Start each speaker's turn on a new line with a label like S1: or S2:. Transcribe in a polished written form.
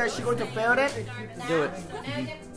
S1: is she going to fail it?
S2: Do it.